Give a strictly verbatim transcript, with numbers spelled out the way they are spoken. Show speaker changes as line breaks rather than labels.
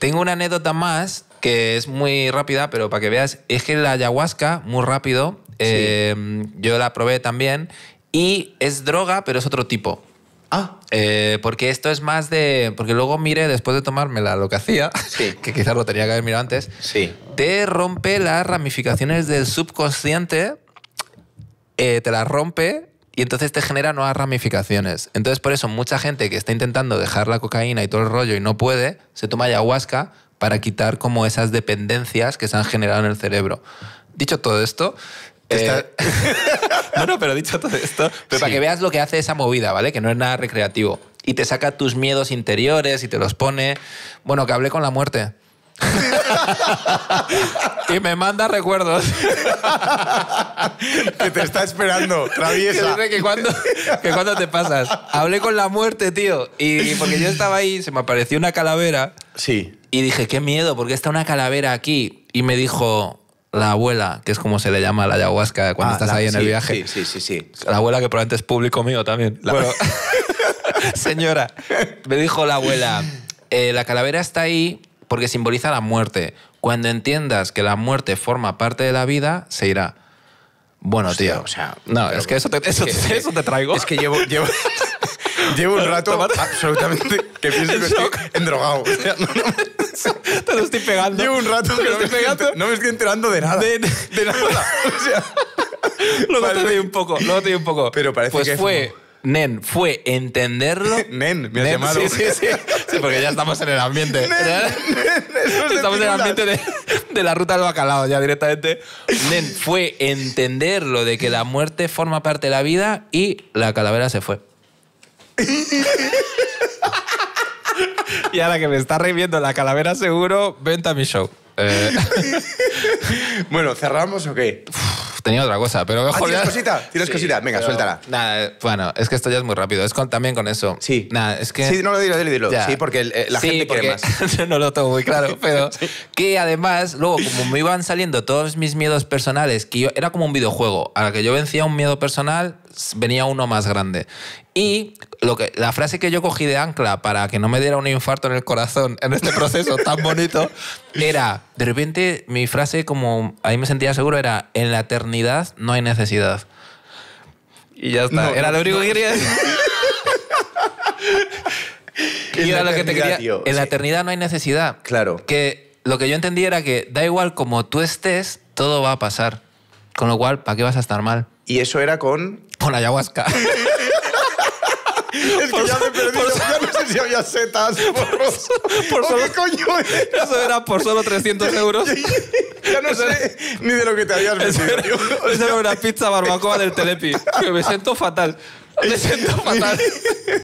tengo una anécdota más que es muy rápida, pero para que veas, es que la ayahuasca, muy rápido, sí. eh, yo la probé también y es droga, pero es otro tipo.
Ah.
Eh, porque esto es más de... Porque luego miré, después de tomármela, lo que hacía,
sí.
que quizás lo tenía que haber mirado antes,
sí.
te rompe las ramificaciones del subconsciente, eh, te las rompe y entonces te genera nuevas ramificaciones. Entonces, por eso, mucha gente que está intentando dejar la cocaína y todo el rollo y no puede, se toma ayahuasca para quitar como esas dependencias que se han generado en el cerebro. Dicho todo esto... Eh, no, no, pero dicho todo esto, pero sí. para que veas lo que hace esa movida, ¿vale? Que no es nada recreativo. Y te saca tus miedos interiores y te los pone... Bueno, que hablé con la muerte. Y me manda recuerdos.
Que te está esperando, traviesa.
Que, que, cuando, que cuando te pasas. Hablé con la muerte, tío. Y porque yo estaba ahí, se me apareció una calavera.
Sí.
Y dije, qué miedo, porque está una calavera aquí. Y me dijo... La abuela, que es como se le llama a la ayahuasca cuando ah, estás la, ahí en
sí,
el viaje.
Sí, sí, sí, sí.
La abuela, que probablemente es público mío también. La... Bueno, señora, me dijo la abuela, eh, la calavera está ahí porque simboliza la muerte. Cuando entiendas que la muerte forma parte de la vida, se irá. Bueno,
Hostia,
tío.
O sea,
no, es que eso te, eso, es que, eso te traigo.
Es que llevo... llevo... Llevo un rato Tomate. absolutamente que pienso que estoy endrogado. O sea, no, no,
te lo estoy pegando.
Llevo un rato que no me, estoy, no me estoy enterando de nada.
De, de nada. O sea, luego te doy un poco, luego te doy un poco.
Pero parece
pues
que
fue, nen, fue entenderlo.
Nen, me has
nen,
llamado.
Sí, sí, sí, sí, porque ya estamos en el ambiente. Nen, nen, estamos en el ambiente de, de la ruta del bacalao ya directamente. Nen, fue entenderlo de que la muerte forma parte de la vida y la calavera se fue. Y ahora que me está reviendo la calavera seguro, vente a mi show. Eh...
Bueno, ¿cerramos o qué?
Uf, tenía otra cosa, pero mejor...
¿Ah, ¿Tienes
ya...
cosita? ¿Tienes
sí,
cosita? Venga,
pero...
suéltala.
Nada, bueno, es que esto ya es muy rápido. Es con, también con eso.
Sí.
Nada, es que...
Sí, no lo dilo, dilo, dilo.
Ya.
Sí, porque eh, la
sí,
gente quiere
porque...
más.
No lo tengo muy claro, pero
sí.
que además, luego, como me iban saliendo todos mis miedos personales, que yo... era como un videojuego. A la que yo vencía un miedo personal, venía uno más grande. Y lo que, la frase que yo cogí de ancla para que no me diera un infarto en el corazón en este proceso tan bonito era, de repente, mi frase, como ahí me sentía seguro, era: en la eternidad no hay necesidad. Y ya está.
No,
era
no,
lo único
no.
que quería decir. Y era lo que te quería.
Tío,
en
sí.
la eternidad no hay necesidad.
Claro.
Que lo que yo entendí era que da igual como tú estés, todo va a pasar. Con lo cual, ¿para qué vas a estar mal?
Y eso era con...
Con ayahuasca.
Es que por ya me he perdido, por... ya no sé si había setas, porros.
Por solo...
¿Qué coño era?
Eso era por solo trescientos euros.
Ya no
eso
sé era... ni de lo que te habías metido.
Eso era, eso era una pizza barbacoa del Telepi. Que me siento fatal. Me siento fatal.